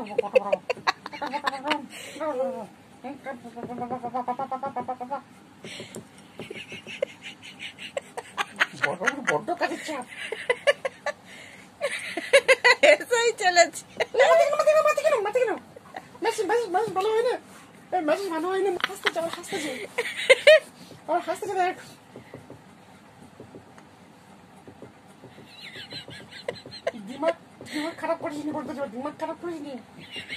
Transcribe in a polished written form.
বড্ড কাজের চাপ। এসেই চলেছে। মেসেজ ভালো হয় না, মেসেজ ভালো হয় না। হাসতেছে দেখ। দিমাগ খারাপ করিস নি, বলতে দিমাগ খারাপ করিস নি।